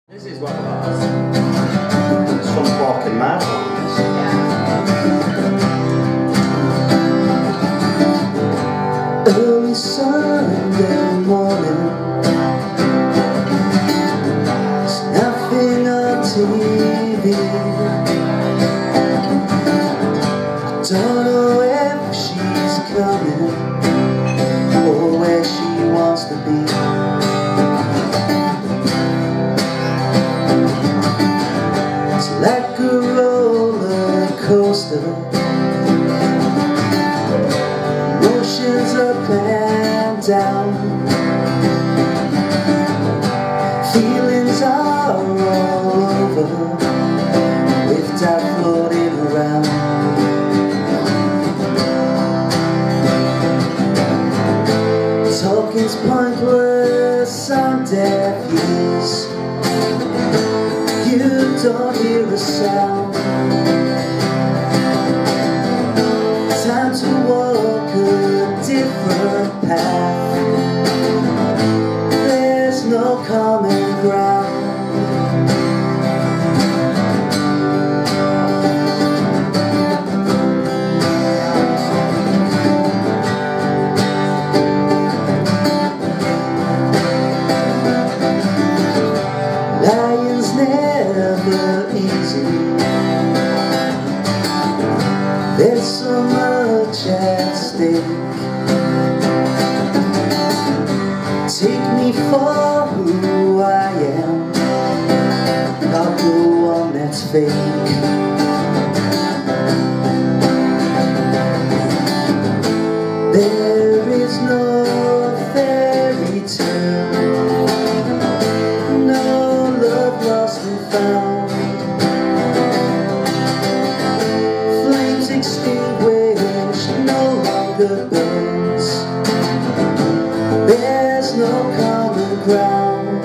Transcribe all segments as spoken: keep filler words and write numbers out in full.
This is one of ours. It's from Barking Mad. Yeah. Early Sunday morning, there's nothing on T V. I don't know if she's coming or where she wants to be. Like a roller coaster, emotions up and down, feelings are all over, with doubt floating around. Talking's pointless on deaf ears. You don't hear a sound. Time to walk a different path. There's no common ground. Lying's never easy. There's so much at stake. Take me for who I am, not the one that's fake. There is no fairy tale, no love lost and found, flames extinguished, no longer burns. There's no common ground.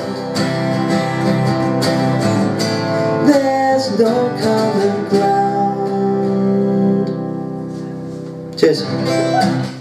There's no common ground. Cheers.